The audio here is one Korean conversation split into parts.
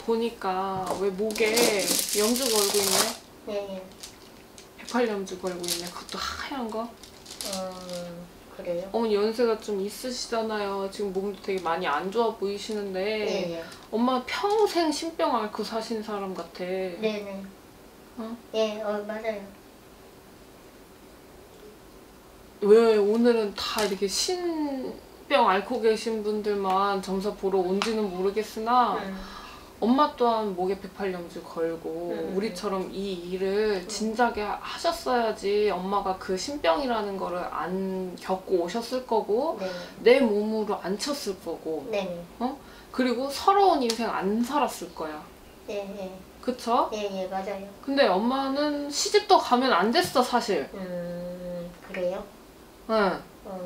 보니까 왜 목에 염주 걸고 있네? 네. 108염주 걸고 있네. 그것도 하얀 거? 그래요? 어머니 연세가 좀 있으시잖아요. 지금 몸도 되게 많이 안 좋아 보이시는데 네. 엄마 평생 신병 앓고 사신 사람 같아. 네네. 어? 예, 맞아요. 왜 오늘은 다 이렇게 신병 앓고 계신 분들만 점사 보러 온지는 모르겠으나 엄마 또한 목에 108염주 걸고 우리처럼 이 일을 진작에 하셨어야지 엄마가 그 신병이라는 거를 안 겪고 오셨을 거고 네. 내 몸으로 안 쳤을 거고 네네. 그리고 서러운 인생 안 살았을 거야. 예, 예. 그쵸? 예, 예, 맞아요. 근데 엄마는 시집도 가면 안 됐어 사실. 그래요? 응.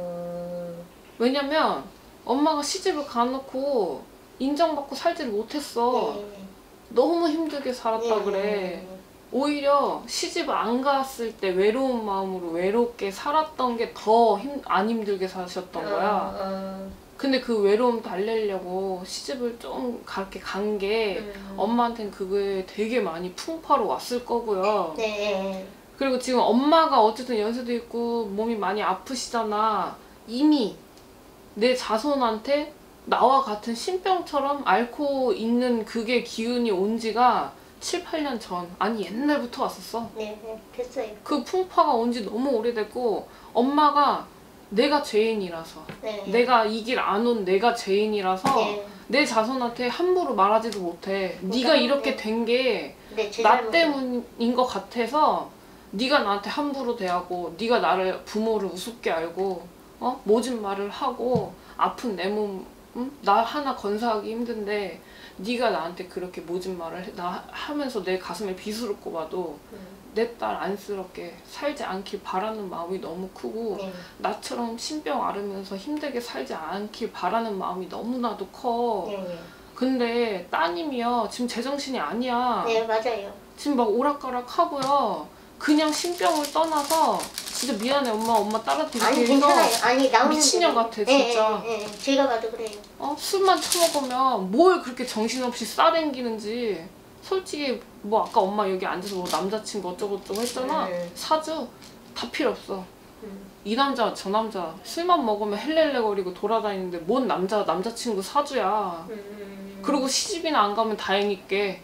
왜냐면 엄마가 시집을 가놓고 인정받고 살지를 못했어. 예, 너무 힘들게 살았다 그래. 오히려 시집 안 갔을 때 외로운 마음으로 외롭게 살았던 게 더 안 힘들게 사셨던 거야. 근데 그 외로움 달래려고 시집을 좀 그렇게 간 게 엄마한테는 그게 되게 많이 풍파로 왔을 거고요. 네. 그리고 지금 엄마가 어쨌든 연세도 있고 몸이 많이 아프시잖아. 이미 내 자손한테 나와 같은 신병처럼 앓고 있는 그게 기운이 온 지가 7, 8년 전. 아니 옛날부터 왔었어. 네, 네, 됐어요. 그 풍파가 온 지 너무 오래됐고 엄마가 내가 죄인이라서 네. 내가 이 길 안 온 내가 죄인이라서 네. 내 자손한테 함부로 말하지도 못해. 네가 이렇게 된 게 나 때문인 것 같아서 네가 나한테 함부로 대하고 네가 나를 부모를 우습게 알고 모진 말을 하고 아픈 내 몸 나 하나 건사하기 힘든데 네가 나한테 그렇게 모진 말을 하면서 내 가슴에 비수를 꼽아도 내 딸 안쓰럽게 살지 않길 바라는 마음이 너무 크고 나처럼 신병 앓으면서 힘들게 살지 않길 바라는 마음이 너무나도 커. 근데 따님이요 지금 제정신이 아니야. 네, 맞아요. 지금 막 오락가락 하고요. 그냥 신병을 떠나서 진짜 미안해 엄마 딸한테 아니, 이렇게 괜찮아요. 아니, 나오는 미친년 같아 진짜. 예, 예, 제가 봐도 그래요. 술만 처먹으면 뭘 그렇게 정신없이 싸댕기는지. 솔직히 뭐 아까 엄마 여기 앉아서 뭐 남자친구 어쩌고저쩌고 했잖아. 사주 다 필요 없어. 이 남자 저 남자 술만 먹으면 헬렐레거리고 돌아다니는데 뭔 남자친구 사주야. 그리고 시집이나 안 가면 다행이게.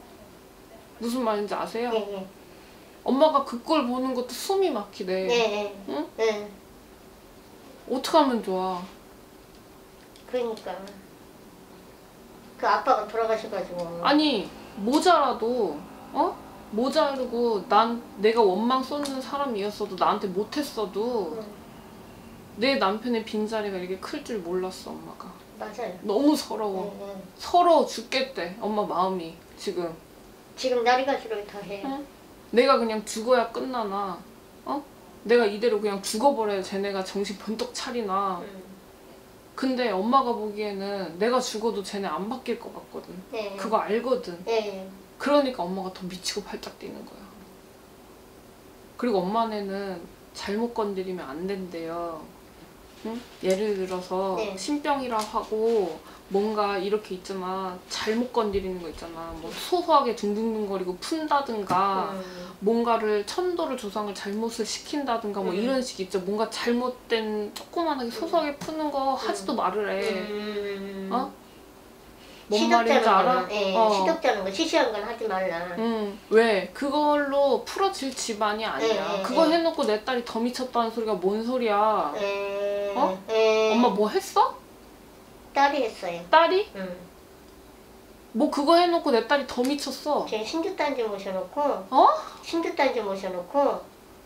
무슨 말인지 아세요? 네. 엄마가 그 꼴 보는 것도 숨이 막히대. 네. 응? 네. 어떻게 하면 좋아? 그러니까 그 아빠가 돌아가셔가지고 아니 모자라도 모자르고 내가 원망 쏟는 사람이었어도 나한테 못했어도 내 남편의 빈자리가 이렇게 클 줄 몰랐어 엄마가. 맞아요. 너무 서러워. 서러워 죽겠대 엄마 마음이 지금. 지금 날이 갈수록 더 해. 내가 그냥 죽어야 끝나나 내가 이대로 그냥 죽어버려야 쟤네가 정신 번떡 차리나. 근데 엄마가 보기에는 내가 죽어도 쟤네 안 바뀔 것 같거든. 그거 알거든. 그러니까 엄마가 더 미치고 팔짝 뛰는 거야. 그리고 엄마네는 잘못 건드리면 안 된대요. 응? 예를 들어서 신병이라 하고 뭔가 이렇게 있잖아. 잘못 건드리는 거 있잖아. 뭐 소소하게 둥둥둥거리고 푼다든가 뭔가를 천도를 조상을 잘못을 시킨다든가 뭐 이런 식 있죠. 뭔가 잘못된 조그만하게 소소하게 푸는 거 하지도 말을 해. 뭔 말인지 알아? 시덥잖은 거 시시한 건 하지 말라. 왜? 그걸로 풀어질 집안이 아니야. 그거 해놓고 내 딸이 더 미쳤다는 소리가 뭔 소리야? 엄마 뭐 했어? 딸이 했어요. 딸이? 뭐 그거 해놓고 내 딸이 더 미쳤어. 제가 신주단지 모셔놓고 신주단지 모셔놓고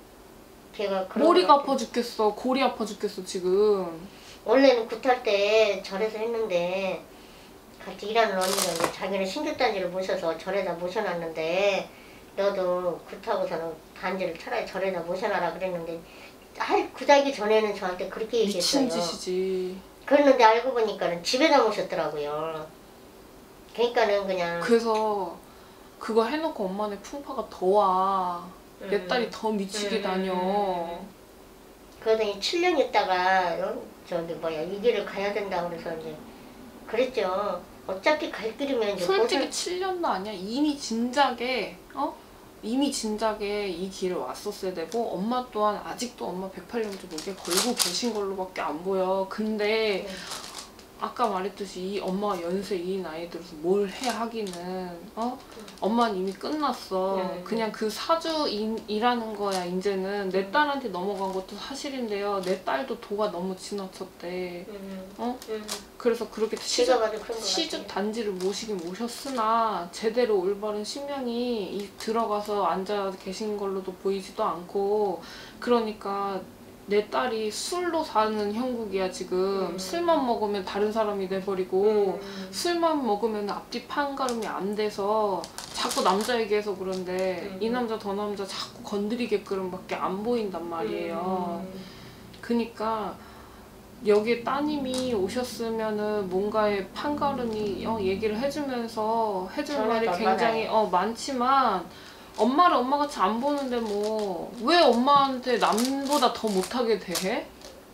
걔가 머리가 아파 죽겠어. 골이 아파 죽겠어 지금. 원래는 굿할 때 절에서 했는데 같이 일하는 언니가 이제 자기는 신주단지를 모셔서 절에다 모셔놨는데 너도 굿하고서는 단지를 차라리 절에다 모셔놔라 그랬는데 굿하기 전에는 저한테 그렇게 얘기했어요. 미친 짓이지. 그랬는데 알고 보니까는 집에다 모셨더라고요. 그러니까는 그냥 그래서 그거 해놓고 엄마네 풍파가 더 와. 내 딸이 더 미치게 다녀. 그러더니 7년 있다가 저기 이 길을 가야 된다고 그래서 이제 그랬죠. 어차피 갈 길이면 이제 솔직히 7년도 아니야. 이미 진작에 이미 진작에 이 길을 왔었어야 되고, 엄마 또한 아직도 엄마 108년째 목에 걸고 계신 걸로밖에 안 보여. 근데 아까 말했듯이 이 엄마가 연세 이 나이 들어서 뭘 해 하기는 엄마는 이미 끝났어. 그냥 그 사주 일하는 거야. 이제는 내 딸한테 넘어간 것도 사실인데요. 내 딸도 도가 너무 지나쳤대. 그래서 그렇게 시집 단지를 모시긴 모셨으나 제대로 올바른 신명이 들어가서 앉아 계신 걸로도 보이지도 않고, 그러니까 내 딸이 술로 사는 형국이야 지금. 술만 먹으면 다른 사람이 돼버리고, 술만 먹으면 앞뒤 판가름이 안 돼서 자꾸 남자 얘기해서 그런데 이 남자 저 남자 자꾸 건드리게끔 밖에 안 보인단 말이에요. 그니까 여기에 따님이 오셨으면은 뭔가의 판가름이 얘기를 해주면서 해줄 말이 굉장히 많지만, 엄마를 엄마같이 안 보는데 뭐 왜 엄마한테 남보다 더 못하게 대해?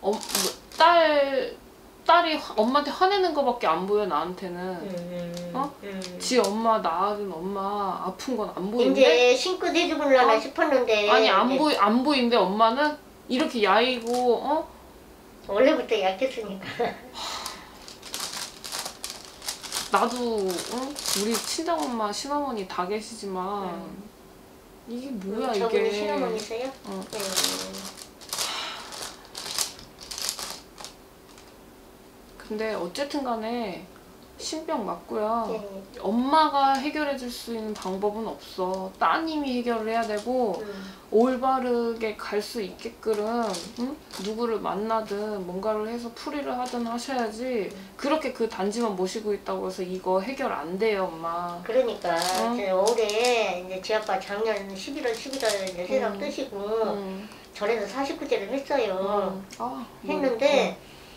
딸이 엄마한테 화내는 거밖에 안 보여 나한테는. 지 엄마 낳아준 엄마 아픈 건 안 보이는데? 이제 신껏 해주려나 싶었는데. 아니 안 보이는데 엄마는 이렇게 야이고 원래부터 약했으니까. 나도 우리 친정엄마 친어머니 다 계시지만 이게 뭐야 저분이 이게. 친어머니세요? 근데 어쨌든 간에 신병 맞고요. 엄마가 해결해 줄 수 있는 방법은 없어. 따님이 해결을 해야 되고, 올바르게 갈 수 있게끔 누구를 만나든 뭔가를 해서 풀이를 하든 하셔야지. 그렇게 그 단지만 모시고 있다고 해서 이거 해결 안 돼요, 엄마. 그러니까 올해 이제 지 아빠 작년 11월 이제 세상 뜨시고 절에서 49제를 했어요. 했는데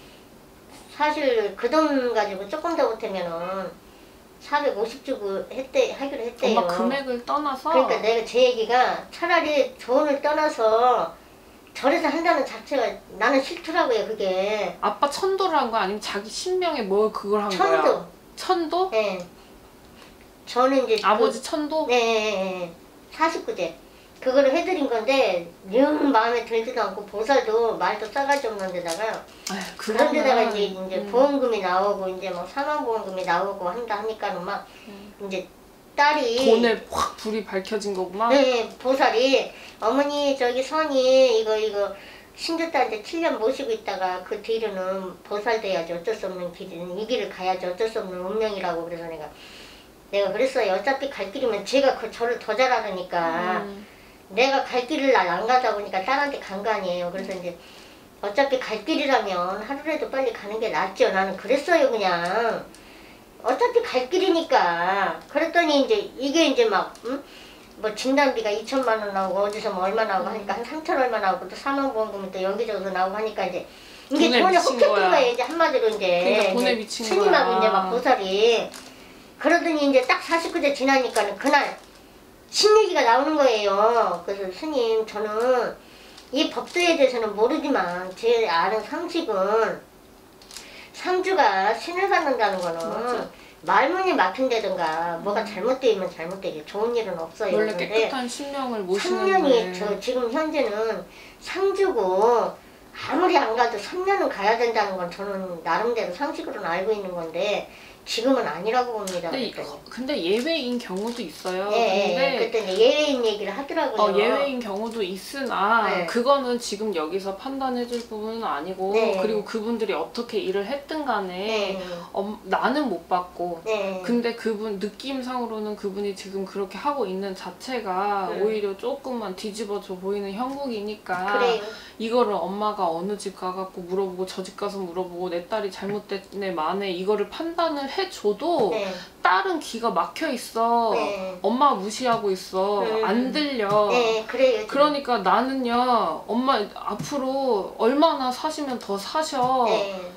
사실 그 돈 가지고 조금 더 못하면은 450 주고 하기로 했대요. 엄마 금액을 떠나서. 그러니까 내가 제 얘기가 차라리 돈을 떠나서 절에서 한다는 자체가 나는 싫더라고요. 그게. 아빠 천도를 한 거야? 아니면 자기 신명에 뭘 그걸 한 거야? 천도. 천도? 네. 저는 이제 아버지 천도? 네. 49제. 그거를 해드린 건데 영 마음에 들지도 않고 보살도 말도 싸가지 없는 데다가 그런 데다가 이제 보험금이 나오고 이제 막 사망보험금이 나오고 한다 하니까는 막 이제 딸이 돈에 확 불이 밝혀진 거구만. 네, 보살이 어머니 저기 선이 이거 신주딸한테 7년 모시고 있다가 그 뒤로는 보살돼야지 어쩔 수 없는 길은 이 길을 가야지 어쩔 수 없는 운명이라고. 그래서 내가 그랬어요. 어차피 갈 길이면 제가 저를 더 잘 알으니까 내가 갈 길을 안 가다 보니까 딸한테 간 거 아니에요. 그래서 이제 어차피 갈 길이라면 하루라도 빨리 가는 게 낫죠. 나는 그랬어요. 그냥 어차피 갈 길이니까. 그랬더니 이제 이게 이제 막 뭐 진단비가 2천만 원 나오고 어디서 뭐 얼마 나오고 하니까 한 3천 얼마 나오고 또 사망보험금이 또 여기저기서 나오고 하니까 이제 이게 돈에 혹했던 거예요. 이제 한마디로 이제 그러니까 돈에 미친 거야. 스님하고 이제 막 보살이. 그러더니 이제 딱 49제 지나니까는 그날 신얘기가 나오는 거예요. 그래서 스님 저는 이 법도에 대해서는 모르지만 제 아는 상식은 상주가 신을 받는다는 거는 말문이 막힌다든가 뭐가 잘못되면 잘못되지 좋은 일은 없어요. 원래 깨끗한 신명을 모시는데 3년이 저 지금 현재는 상주고 아무리 안 가도 3년은 가야 된다는 건 저는 나름대로 상식으로는 알고 있는 건데 지금은 아니라고 봅니다. 근데 예외인 경우도 있어요. 네, 그때 예외인 얘기를 하더라고요. 예외인 경우도 있으나 네. 그거는 지금 여기서 판단해줄 부분은 아니고 네. 그리고 그분들이 어떻게 일을 했든 간에 나는 못 봤고 근데 그분 느낌상으로는 그분이 지금 그렇게 하고 있는 자체가 오히려 조금만 뒤집어져 보이는 형국이니까 그래요. 이거를 엄마가 어느 집 가갖고 물어보고 저 집 가서 물어보고 내 딸이 잘못됐네 마네 이거를 판단을 해줘도 딸은 귀가 막혀 있어. 엄마 무시하고 있어. 안 들려. 그래요. 그러니까 나는요 엄마 앞으로 얼마나 사시면 더 사셔.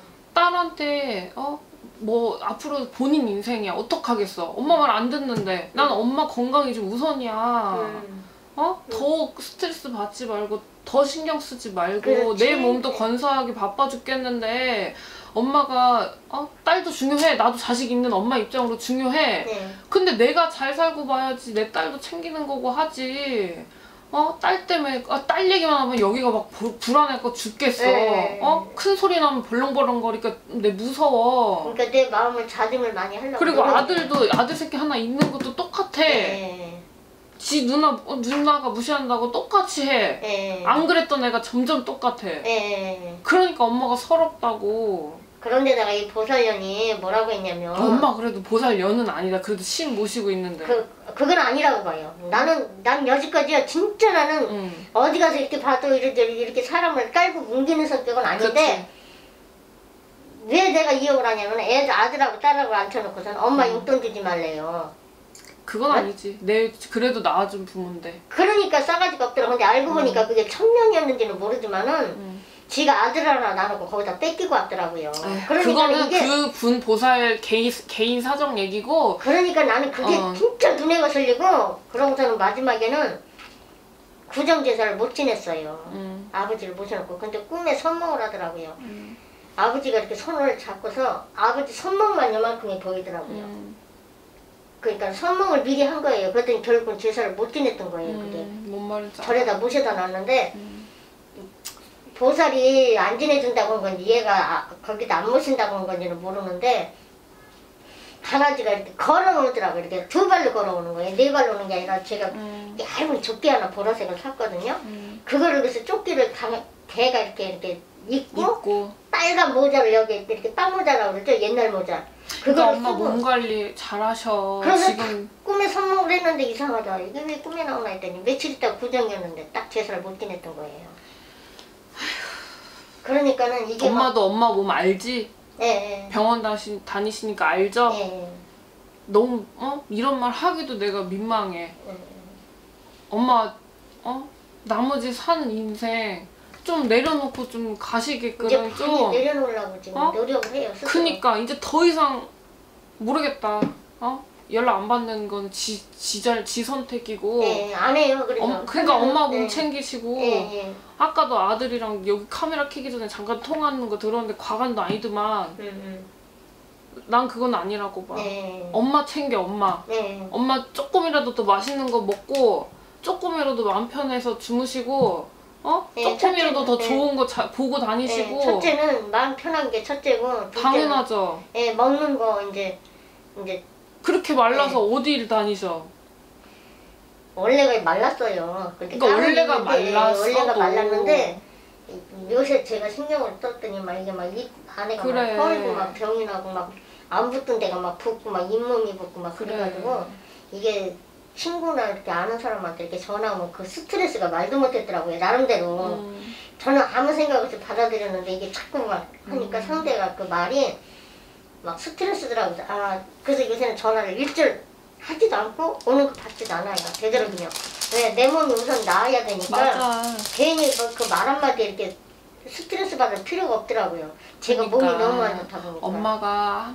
딸한테 뭐 앞으로 본인 인생이야 어떡하겠어. 엄마 말 안 듣는데 난 엄마 건강이 좀 우선이야. 더 스트레스 받지 말고 더 신경 쓰지 말고 그렇지. 내 몸도 건사하기 바빠 죽겠는데 엄마가 딸도 딸도 중요해. 나도 자식 있는 엄마 입장으로 중요해. 네. 근데 내가 잘 살고 봐야지. 내 딸도 챙기는 거고 하지. 딸 때문에 딸 얘기만 하면 여기가 막 불안해서 죽겠어. 네. 큰 소리 나면 벌렁벌렁거리니까 내 무서워. 그러니까 내 마음을 자중을 많이 하려고. 그리고 노력해. 아들도 아들 새끼 하나 있는 것도 똑같아. 네. 지 누나가 무시한다고 똑같이 해. 네. 안 그랬던 애가 점점 똑같아. 네. 그러니까 엄마가 서럽다고. 그런데다가 이 보살년이 뭐라고 했냐면 엄마 그래도 보살연은 아니다. 그래도 신 모시고 있는데. 그건 아니라고 봐요. 난 여지까지야 진짜 나는 어디 가서 이렇게 봐도 이렇게 사람을 깔고 뭉기는 성격은 아닌데 왜 내가 이욕을 하냐면 아들하고 딸하고 앉혀놓고선 엄마 용돈 주지 말래요. 그건 아니지. 그래도 낳아준 부모인데. 그러니까 싸가지가 없더라. 근데 알고 보니까 그게 천명이었는지는 모르지만은 지가 아들 하나 나누고 거기다 뺏기고 왔더라고요. 그러니까 그거는 이게 그 분 보살 개인 사정 얘기고. 그러니까 나는 그게 진짜 눈에 거슬리고 그러고서는 마지막에는 구정제사를 못 지냈어요. 아버지를 모셔놓고. 근데 꿈에 선몽을 하더라고요. 아버지가 이렇게 손을 잡고서 아버지 손목만 요만큼이 보이더라고요. 그러니까 선몽을 미리 한 거예요. 그랬더니 결국은 제사를 못 지냈던 거예요. 그게. 뭔 말인지 알아. 절에다 모셔다 놨는데 보살이 안 지내준다고 한 건지 얘가 거기다 안 모신다고 한 건지는 모르는데 강아지가 이렇게 걸어오더라고요. 이렇게 두 발로 걸어오는 거예요. 네 발로 오는 게 아니라 제가 얇은 조끼 하나 보라색을 샀거든요. 그거를 그래서 조끼를 개가 이렇게 입고 빨간 모자를 여기 이렇게 빵 모자라고 그러죠. 옛날 모자. 그러니까 엄마 몸 관리 잘하셔. 그래서 지금 꿈에 선몽을 했는데 이상하다. 이게 왜 꿈에 나오나 했더니 며칠 있다가 구정이었는데 딱 제사를 못 지냈던 거예요. 그러니까는 이게 엄마도 엄마 몸 알지? 예. 병원 다니시니까 알죠? 예. 너무 이런 말 하기도 내가 민망해. 엄마 나머지 사는 인생 좀 내려놓고 좀 가시게끔 이제 많이 좀. 내려놓으려고 지금 노력을 해요. 스스로. 그니까 이제 더 이상 모르겠다. 연락 안 받는 건 지 선택이고. 예, 안 해요. 그래서. 그러니까 엄마 몸 예. 챙기시고. 예. 아까도 아들이랑 여기 카메라 켜기 전에 잠깐 통화하는 거 들었는데 과간도 아니더만. 난 그건 아니라고 봐. 네. 엄마 챙겨 엄마. 네. 엄마 조금이라도 더 맛있는 거 먹고 조금이라도 마음 편해서 주무시고 네, 조금이라도 더 네. 좋은 거 보고 다니시고. 네, 첫째는 마음 편한 게 첫째고 둘째는 당연하죠. 예, 먹는 거 이제 그렇게 말라서 어디를 다니셔? 원래가 말랐어요. 그러니까 원래가 말랐어도. 원래가 말랐는데 요새 제가 신경을 썼더니 막 이게 막 입 안에가 그래. 막 허리고 막 병이 나고 막 안 붙던 데가 막 붓고 막 잇몸이 붓고 막 그래가지고 이게 친구나 이렇게 아는 사람한테 이렇게 전화하면 그 스트레스가 말도 못했더라고요. 나름대로 저는 아무 생각 없이 받아들였는데 이게 자꾸 막 하니까 상대가 그 말이 막 스트레스더라고요. 그래서 요새는 전화를 일절 하지도 않고 오는 거 받지도 않아요. 되도록이면. 왜? 내 몸이 우선 나아야 되니까 맞아. 괜히 그 말 한마디 이렇게 스트레스 받을 필요가 없더라고요. 제가 그러니까 몸이 너무 안 좋다 보니까. 엄마가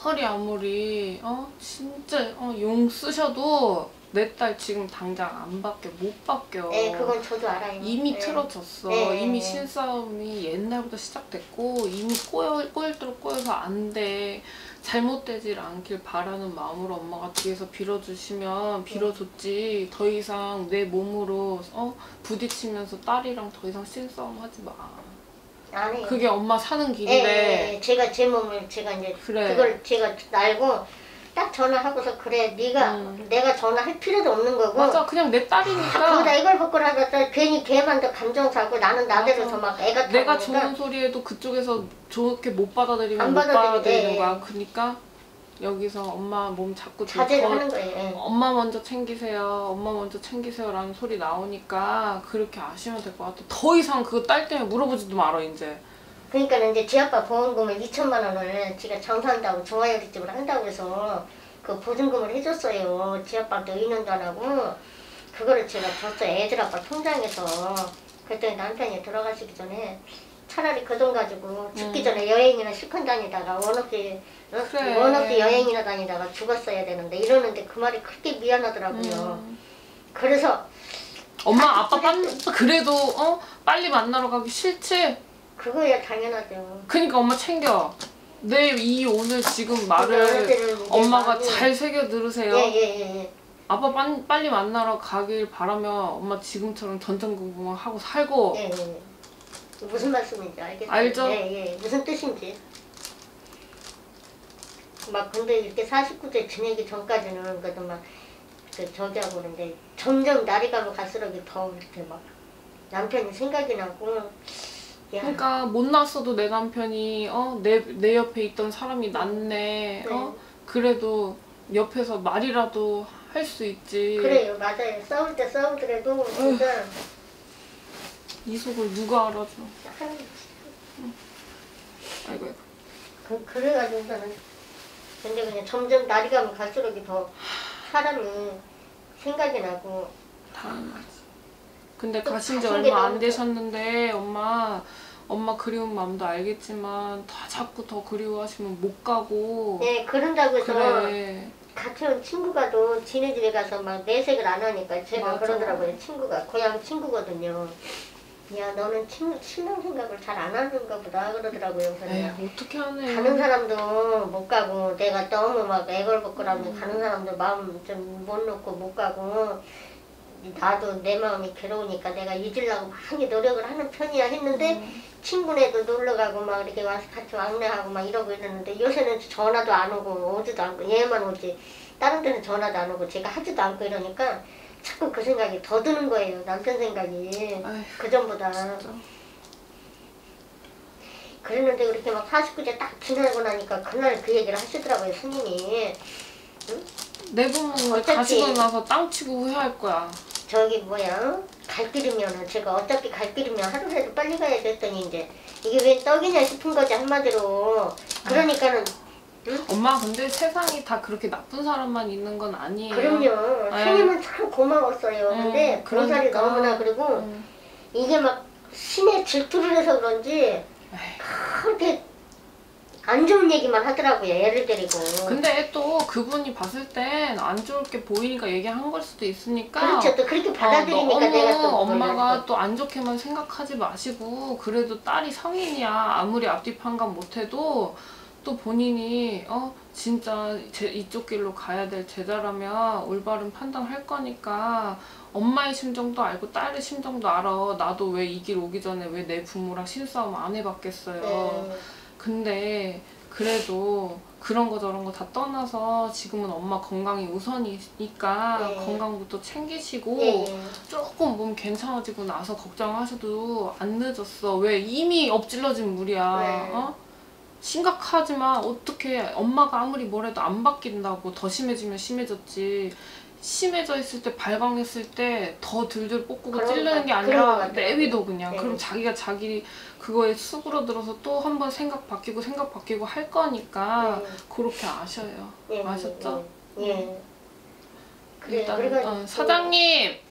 아무리 진짜 용 쓰셔도 내 딸 지금 당장 안 바뀌어. 못 바뀌어. 네, 그건 저도 알아요. 이미 네. 틀어졌어. 네. 이미 신싸움이 옛날부터 시작됐고 이미 꼬일도록 꼬여서 안 돼. 잘못되질 않길 바라는 마음으로 엄마가 뒤에서 빌어주시면 빌어줬지. 더 이상 내 몸으로 부딪히면서 딸이랑 더 이상 신싸움 하지 마. 안 해요. 그게 엄마 사는 길인데. 제가 제 몸을 제가 이제 그래. 그걸 제가 알고 딱 전화하고서 그래 내가 전화할 필요도 없는 거고 맞아. 그냥 내 딸이니까. 거기다 이걸 벗고 나갔다 괜히 걔만 더 감정 사고 나는 나대로 맞아. 더 막 애가 타고 내가 그러니까 좋은 소리에도 그쪽에서 좋게 못 받아들이면 안 못 받아들이네. 받아들이는 거야. 그러니까 여기서 엄마 몸 자꾸 자제를 하는 거예요. 예. 엄마 먼저 챙기세요. 엄마 먼저 챙기세요. 라는 소리 나오니까 그렇게 아시면 될 것 같아. 더 이상 그거 딸 때문에 물어보지도 말어 이제. 그러니까 이제 지 아빠 보험금을 2천만 원을 지가 장사한다고 중화요리집을 한다고 해서 그 보증금을 해줬어요. 지 아빠도 의논도 안 하고 그거를 제가 줬어요. 애들 아빠 통장에서. 그랬더니 남편이 돌아가시기 전에 차라리 그 돈 가지고 죽기 전에 여행이나 실컷 다니다가 원 없이 여행이나 다니다가 죽었어야 되는데 이러는데 그 말이 그렇게 미안하더라고요. 그래서 엄마 아빠 그래도 빨리 만나러 가기 싫지? 그거야 당연하죠. 그러니까 엄마 챙겨. 이 오늘 지금 어릴 말을 때는 이제 엄마가 마음이- 잘 새겨 들으세요. 예. 아빠 빨리 만나러 가길 바라면 엄마 지금처럼 전전긍긍하고 살고. 예. 무슨 말씀인지 알겠어요. 알죠? 예. 무슨 뜻인지. 막 근데 이렇게 49세 지내기 전까지는 그래도 막 저기 하고 그러는데 점점 날이 가면 갈수록 더 이렇게 막 남편이 생각이 나고. 야. 그러니까 못 났어도 내 남편이 내 옆에 있던 사람이 낫네. 그래도 옆에서 말이라도 할 수 있지. 그래요, 맞아요. 싸울 때 싸우더라도 진짜 이 속을 누가 알아줘. 하는 아이고. 그래가지고서는 근데 그냥 점점 날이 가면 갈수록 더 사람이 생각이 나고. 당연하지. 근데 또 가신 지 가신 게 얼마 안 너무 되셨는데 엄마 그리운 마음도 알겠지만 다 자꾸 더 그리워하시면 못 가고. 네, 그런다고 해서 그래. 같이 온 친구가 또 지네 집에 가서 막 내색을 안 하니까 제가 맞아. 그러더라고요. 친구가 고향 친구거든요. 야, 너는 신랑 생각을 잘 안 하는가 보다 그러더라고요. 그래서 에이, 어떻게 하네. 가는 사람도 못 가고 내가 너무 막 애걸복걸하면 가는 사람도 마음 좀 못 놓고 못 가고 나도 내 마음이 괴로우니까 내가 잊으려고 많이 노력을 하는 편이야 했는데 친구네도 놀러 가고 막 이렇게 와서 같이 왕래하고 막 이러고 이러는데 요새는 전화도 안 오고 오지도 않고 얘만 오지 다른 데는 전화도 안 오고 제가 하지도 않고 이러니까 자꾸 그 생각이 더 드는 거예요. 남편 생각이. 아휴, 그전보다. 진짜. 그랬는데 그렇게 막 49세 딱 지나고 나니까 그날 그 얘기를 하시더라고요, 스님이. 내 부모는 어차피- 가시고 나서 땅 치고 후회할 거야. 저기 뭐야, 갈 길이면은 제가 어차피 갈 길이면 하루라도 빨리 가야 됐더니 이제 이게 왜 떡이냐 싶은 거지 한마디로. 그러니까는 엄마 근데 세상이 다 그렇게 나쁜 사람만 있는 건 아니에요. 그럼요. 아유. 스님은 참 고마웠어요. 근데 보살이 그러니까. 너무나 그리고 이게 막 신의 질투를 해서 그런지 그렇게 안 좋은 얘기만 하더라고요. 애를 데리고. 근데 또 그분이 봤을 땐 안 좋을 게 보이니까 얘기한 걸 수도 있으니까. 그렇죠. 또 그렇게 받아들이니까 너무 내가 또 엄마가 또 안 좋게만 생각하지 마시고 그래도 딸이 성인이야. 아무리 앞뒤 판단 못해도 또 본인이 진짜 이쪽 길로 가야 될 제자라면 올바른 판단할 거니까 엄마의 심정도 알고 딸의 심정도 알아. 나도 왜 이 길 오기 전에 왜 내 부모랑 신싸움 안 해봤겠어요. 네. 근데 그래도 그런 거 저런 거 다 떠나서 지금은 엄마 건강이 우선이니까 네. 건강부터 챙기시고 예. 조금 몸 괜찮아지고 나서 걱정하셔도 안 늦었어. 왜 이미 엎질러진 물이야. 네. 심각하지만 어떻게 엄마가 아무리 뭐래도 안 바뀐다고. 더 심해지면 심해졌지. 심해져 있을 때 발광했을 때 더 들들 볶고 그런 찌르는 게 것 아니라 같아요. 내비도 그냥. 네. 그럼 자기가 자기 그거에 수그러들어서 또 한 번 생각 바뀌고 할 거니까 네. 그렇게 아셔요. 예. 아셨죠? 예. 그래, 일단 그래가지고 사장님